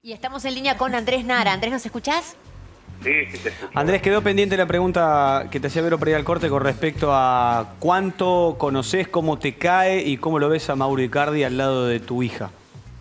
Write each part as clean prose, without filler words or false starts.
Y estamos en línea con Andrés Nara. Andrés, ¿nos escuchás? Sí, sí te escucho. Andrés, quedó pendiente la pregunta que te hacía Vero para ir al corte con respecto a cuánto conoces, cómo te cae y cómo lo ves a Mauro Icardi al lado de tu hija.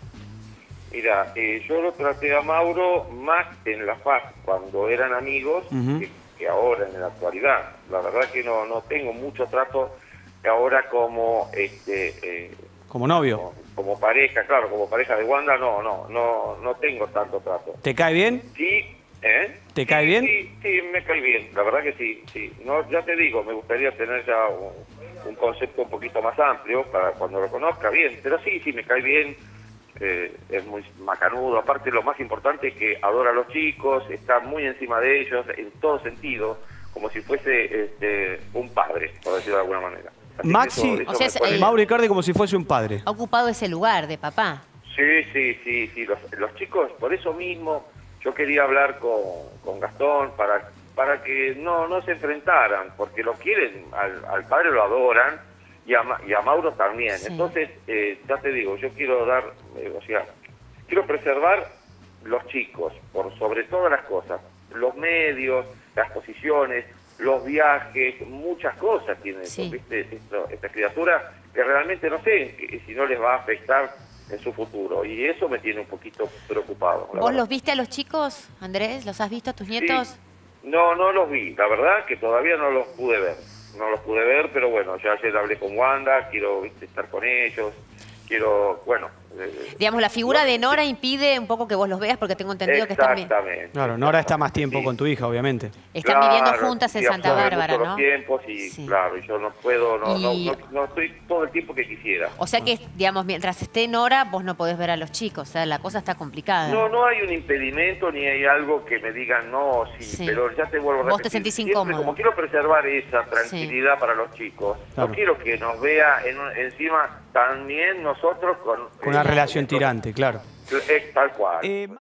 Mira, yo lo traté a Mauro más en la faz cuando eran amigos que ahora en la actualidad. La verdad que no tengo mucho trato ahora como ¿Como novio? como pareja, claro, como pareja de Wanda no tengo tanto trato. ¿Te cae bien? Sí, ¿Te cae bien? Sí, me cae bien, la verdad que sí. No, ya te digo, me gustaría tener ya un concepto un poquito más amplio para cuando lo conozca bien, pero sí, me cae bien, es muy macanudo, aparte lo más importante es que adora a los chicos, está muy encima de ellos en todo sentido, como si fuese un padre, por decirlo de alguna manera. Así Maxi, o sea, Mauro Icardi como si fuese un padre. Ha ocupado ese lugar de papá. Sí, los chicos, por eso mismo, yo quería hablar con Gastón para que no se enfrentaran, porque lo quieren, al padre lo adoran, y a Mauro también. Sí. Entonces, ya te digo, yo quiero quiero preservar los chicos, por sobre todas las cosas, los medios, las posiciones, los viajes, muchas cosas tiene Sí. esta criatura, que realmente no sé si no les va a afectar en su futuro, y eso me tiene un poquito preocupado. ¿Vos los viste a los chicos, Andrés? ¿Los has visto a tus nietos? Sí. No los vi, la verdad que todavía no los pude ver, pero bueno, ya ayer hablé con Wanda, quiero estar con ellos, Digamos, la figura de Nora impide un poco que vos los veas, porque tengo entendido que están exactamente. Claro, Nora está más tiempo con tu hija, obviamente. Están viviendo juntas en sí, Santa absorbe Bárbara, mucho ¿no? los tiempos y Sí. claro, y yo no puedo, Y- no estoy todo el tiempo que quisiera. O sea que, digamos, mientras esté Nora, vos no podés ver a los chicos. O sea, la cosa está complicada. No hay un impedimento ni hay algo que me digan no, Sí. pero ya te vuelvo a repetir. Vos te sentís siempre, incómodo. como quiero preservar esa tranquilidad para los chicos, Claro. no quiero que nos vea encima también nosotros con Con una relación tirante, claro. tal cual.